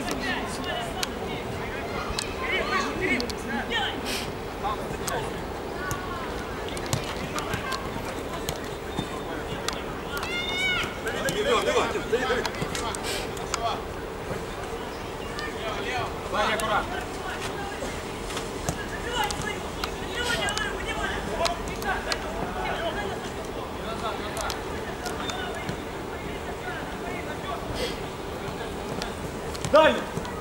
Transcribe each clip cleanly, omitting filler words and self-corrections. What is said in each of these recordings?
Дай!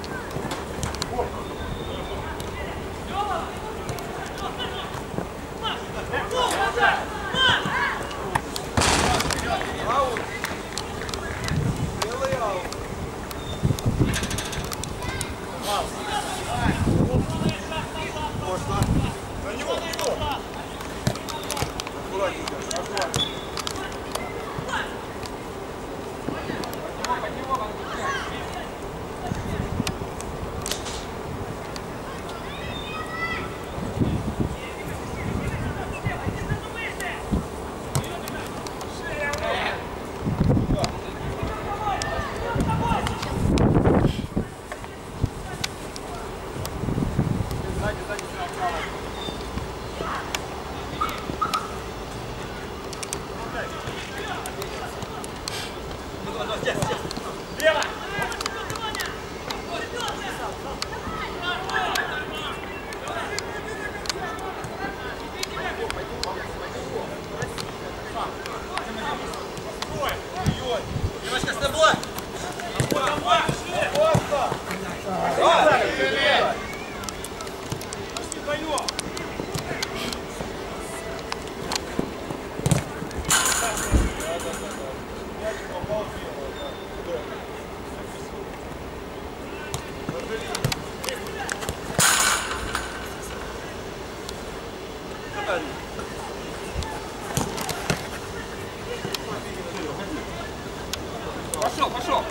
Пошел, пошел.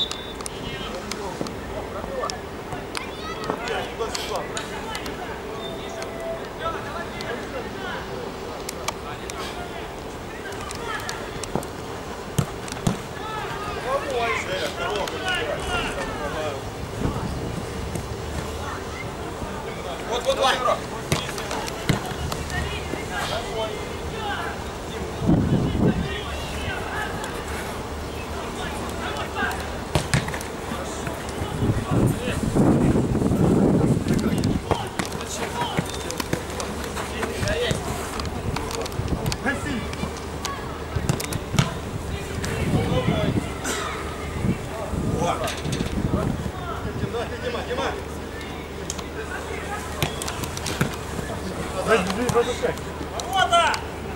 Вот, вот, вот. Ворота!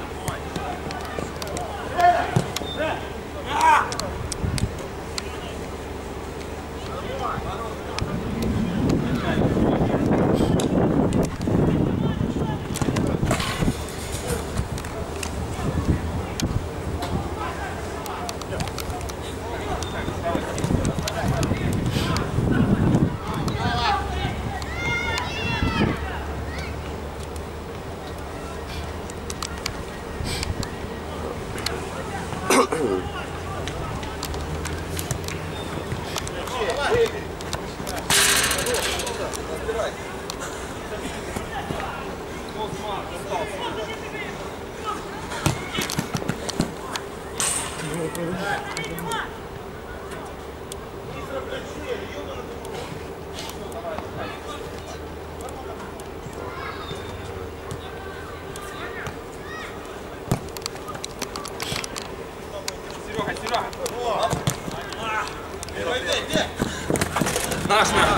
Наш, наш.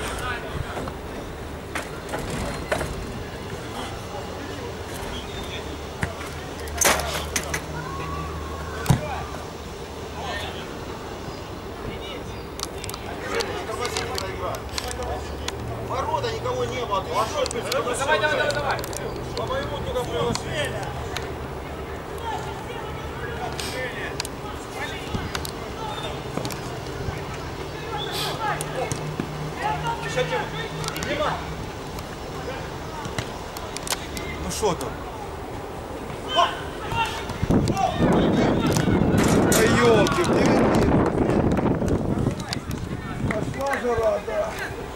Ворота никого не было. Давай, давай, давай, давай. По моему только было. Ну что там? Да ёлки, где? Мажора, да.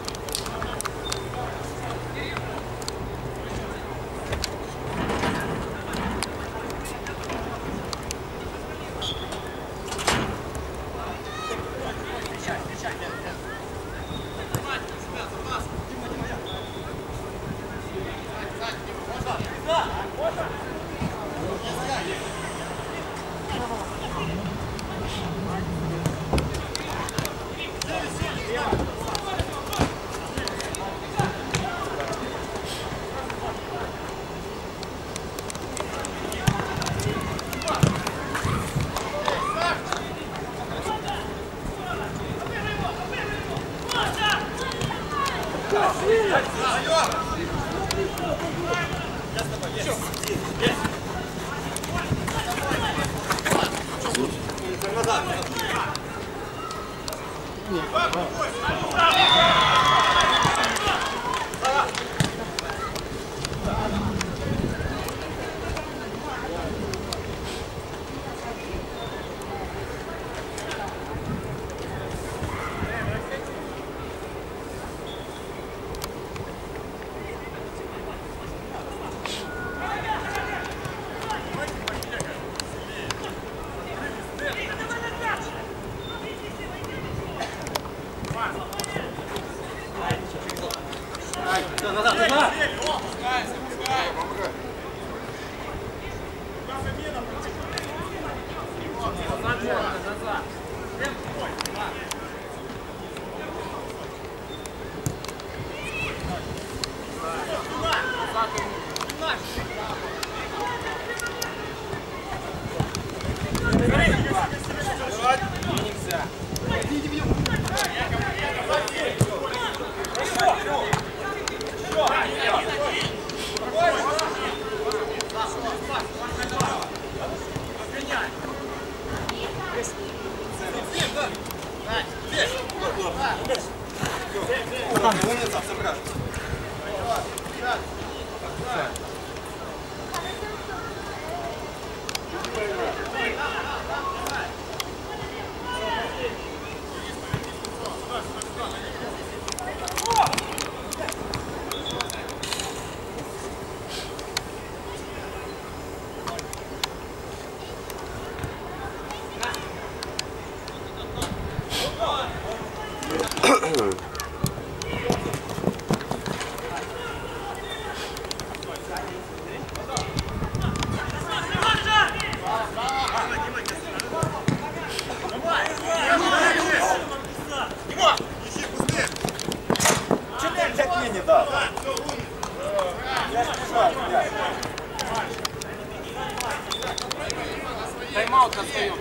Тайм-аут на своем.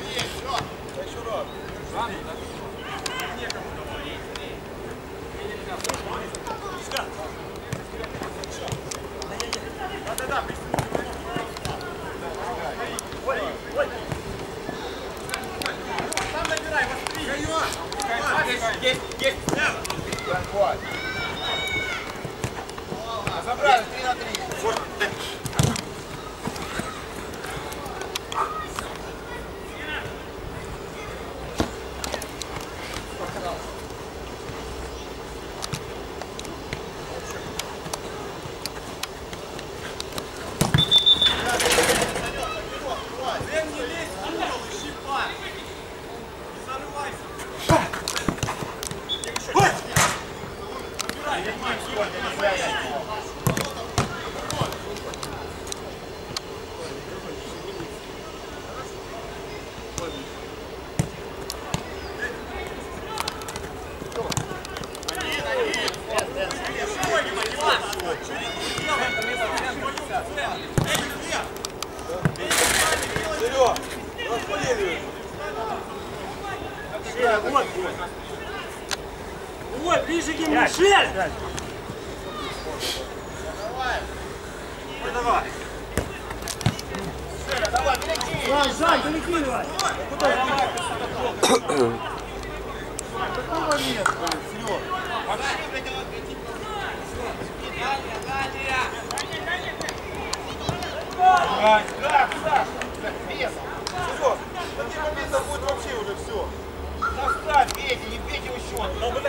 Забрали 3 на 3. Ой, ближе к нему, шесть! Давай. Давай, перекинь. Жань, перекидывай! Какой момент, Серег? Серег, таких моментов будет вообще уже все. Доставь, бейте, не бейте его счет.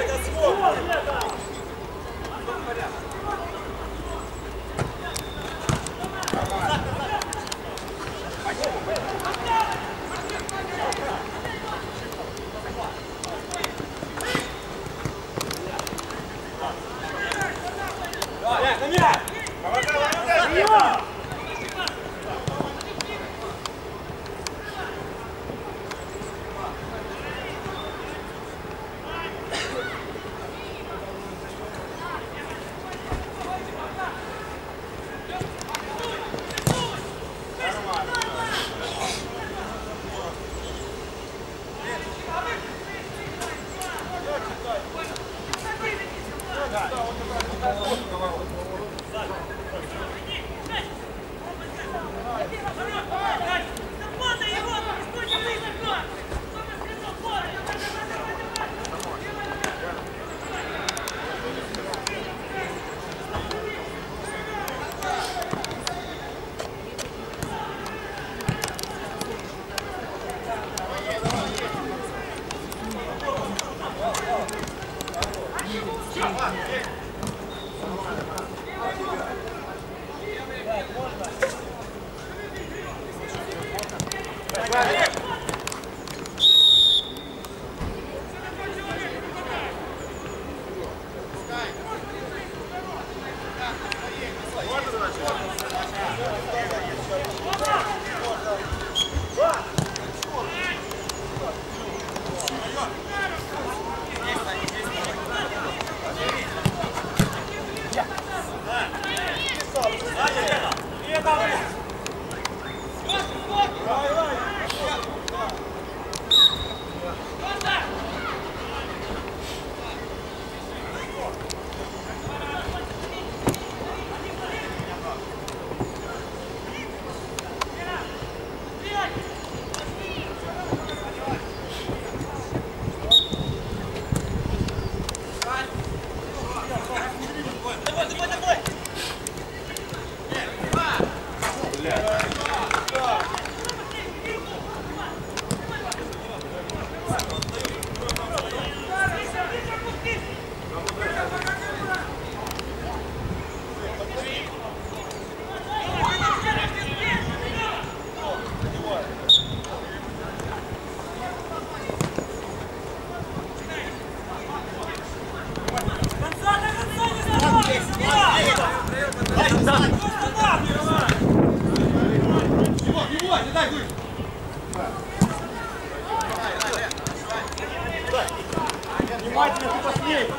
Внимательно, ты посмей!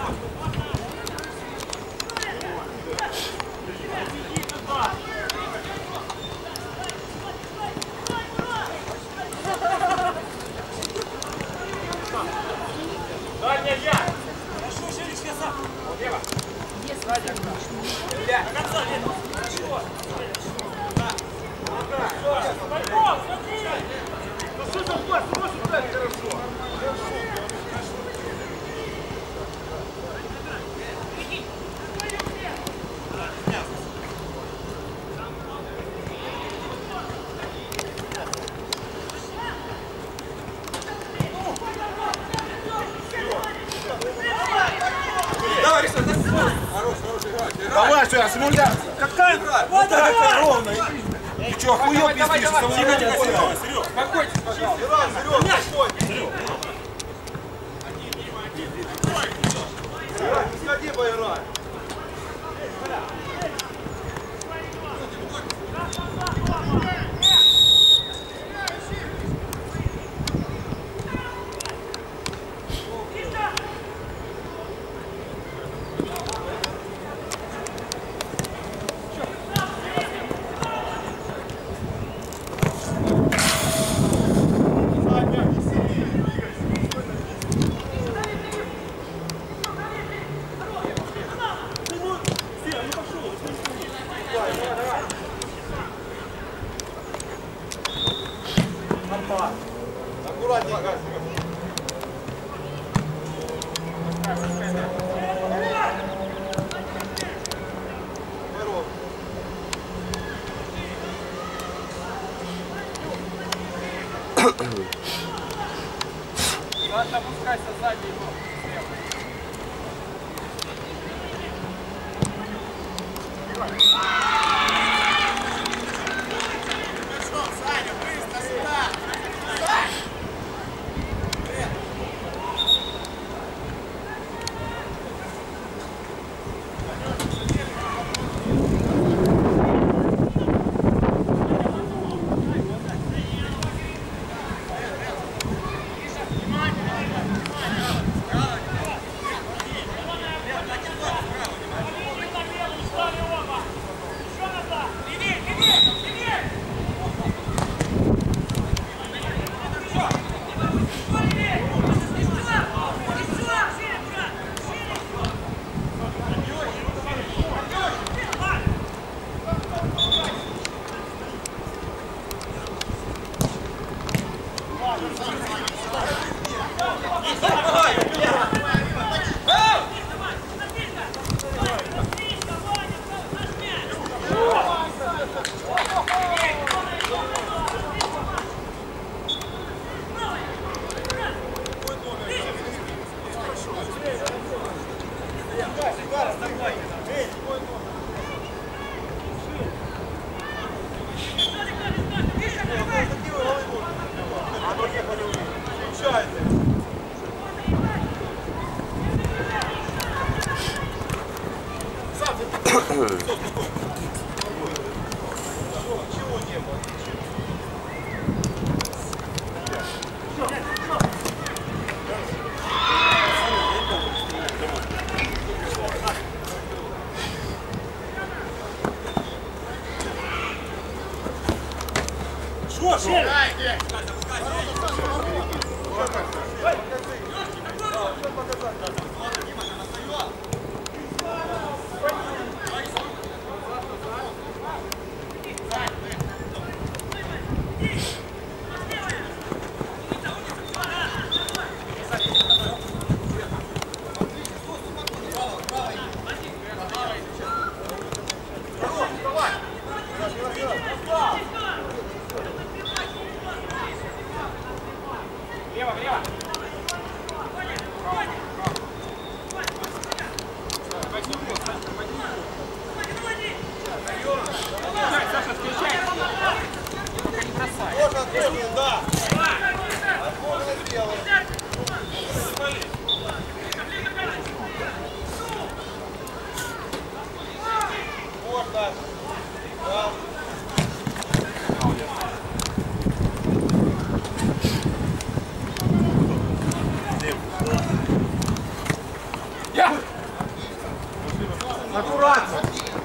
Дальняя я! Хорошо, Шерич, назад! Вот лево! До конца, Лена! Хорошо! Пойдем, смотри! Ну что за пас? Может так хорошо? Давай, Риша, хороший играть. Давай, что я симуляция. Какая игра? Вот такая ровная. Ты что, охуел пиздишь? Серег, успокойтесь, пожалуйста. Серег, Сходи, поиграй. Аккуратненько. ладно, опускайся сзади его. Аккуратно.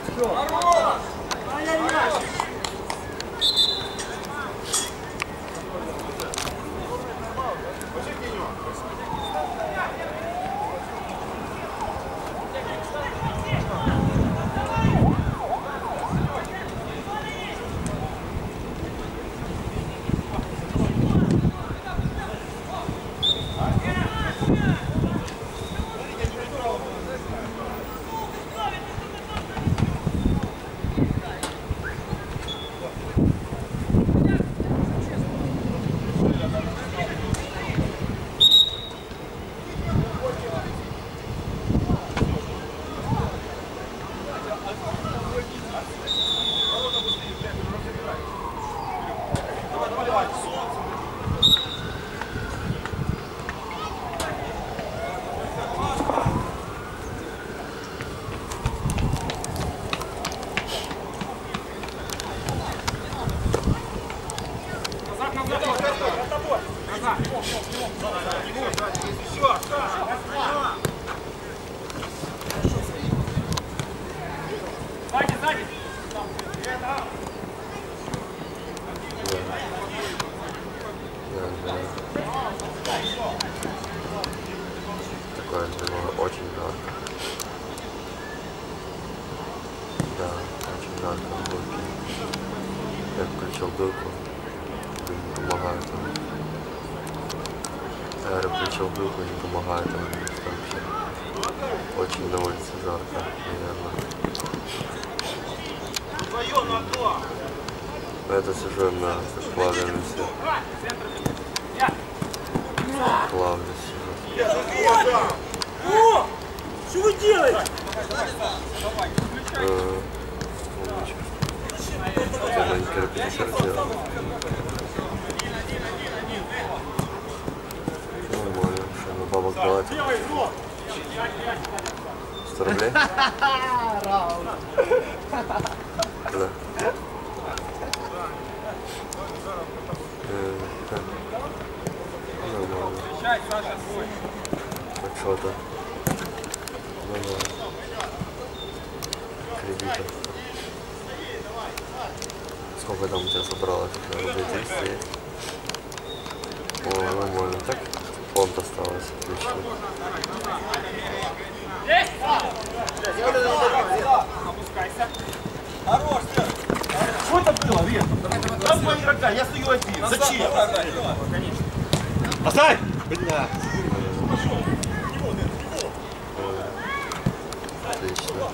Такое было очень жарко. Да, очень жарко в блоке. Я включил дырку, не помогает он. Я включил дырку, не помогает он вообще. Очень на улице жарко, наверное. Это сижу на плавленности. Плавленности. О! Что вы делаете? Маленький репетитор делал. Нормально, что на бабок платит. 100 рублей? Да. Нормально. Так что-то. Нормально. Кредитов. Сколько там у тебя собралось? Рублей 300 есть? О, нормально. Так фонд осталось. Отлично. Опускайся. Хорош, что это было, Вен? Там два игрока, я стою один. Зачем? Оставь! Бля. Отлично.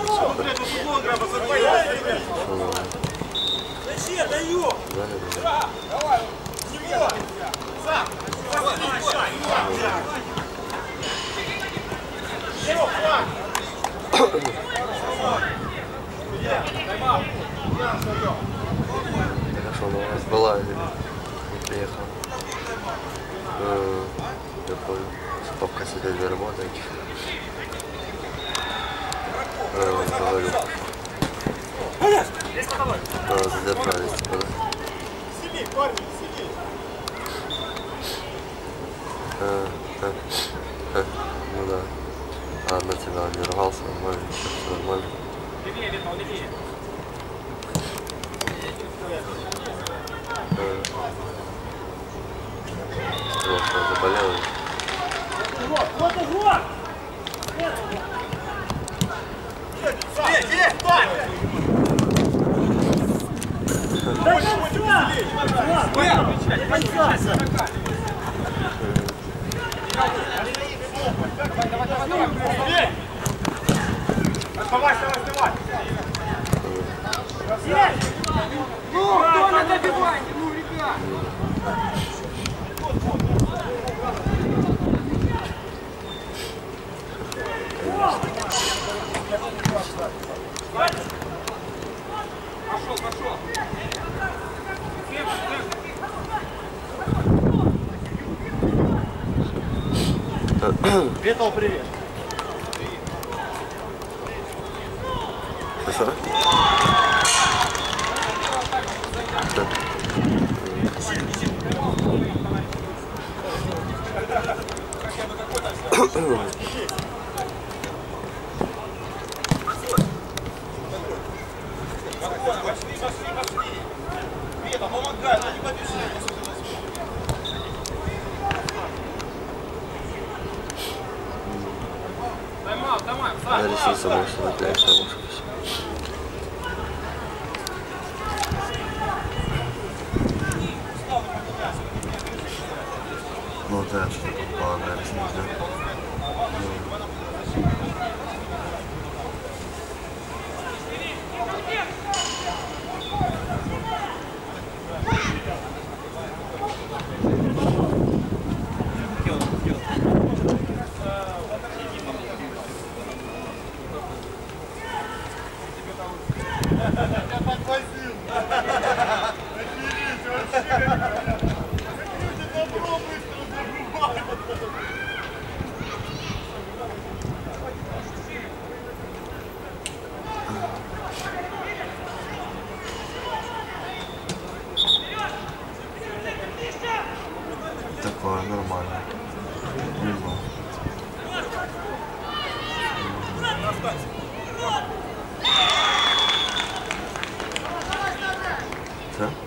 Зачем? Даю! Давай! Хорошо, но у вас была или не приехал? Я понял. Папка сидит и работает. говорю. Да, задержались, типа, да? Сиди, парни, сиди. Ну да. А на тебя он не ругался, нормально, все нормально. Левее, Витал, левее. Просто заболел. Вот его! Сиди, парни. До конца! До конца! Оставайся, раздевай. Ну, кто на добивании? Ну, ребят. Пошел, пошел. Витал, привет. Что? Пошли. Вита, помогай, ну не побежи. Тайм-аут, тайм-аут, На реснице может наклеить, а может. Ну да, что-то попало на реснице, да? Такое нормально. Мимо. Все?